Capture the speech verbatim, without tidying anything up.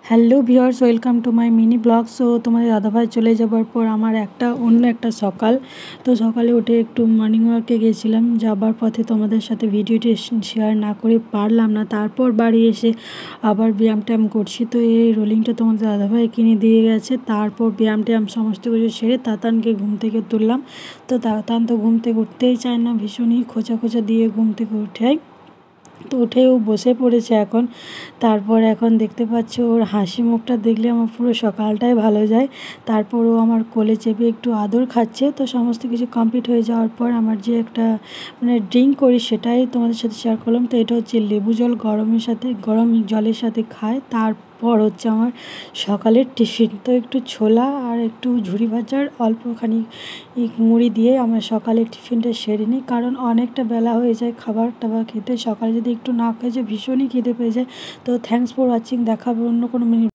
Hello viewers, welcome to my mini blog. So তোমাদের দাদাভাই চলে যাবার পর আমার একটা অন্য একটা সকাল। তো সকালে উঠে একটু মর্নিং ওয়াকে গেছিলাম, যাবার পথে তোমাদের সাথে ভিডিওটি শেয়ার না করে পারলাম না। তারপর বাড়ি এসে আবার ব্যায়াম ট্যায়াম করছি। তো এই রোলিংটা তোমাদের দাদাভাই কিনে দিয়ে গেছে। তারপর ব্যায়াম ট্যায়াম সমস্ত কিছু সেরে তাতানকে ঘুম থেকে তুললাম। তো তাতান তো ঘুম থেকে উঠতেই চায় না, ভীষণই খোঁচা খোঁচা দিয়ে ঘুম থেকে উঠাই। তো উঠেও বসে পড়েছে এখন। তারপর এখন দেখতে পাচ্ছ ওর হাসি মুখটা দেখলে আমার পুরো সকালটাই ভালো যায়। তারপর ও আমার কোলে চেপে একটু আদর খাচ্ছে। তো সমস্ত কিছু কমপ্লিট হয়ে যাওয়ার পর আমার যে একটা মানে ড্রিঙ্ক করি সেটাই তোমাদের সাথে শেয়ার করলাম। তো এটা হচ্ছে লেবু জল, গরমের সাথে গরম জলের সাথে খায়। তারপর হচ্ছে আমার সকালের টিফিন, তো একটু ছোলা আর একটু ঝুরি ভাজার অল্পখানি মুড়ি দিয়ে আমার সকালের টিফিনটা সেরে নিই, কারণ অনেকটা বেলা হয়ে যায় খাবার টাবার খেতে। সকালে যদি একটু না খেয়ে যায় ভীষণই খিদে পেয়ে যায়। তো থ্যাংকস ফর ওয়াচিং, দেখা হবে অন্য কোনো মিনি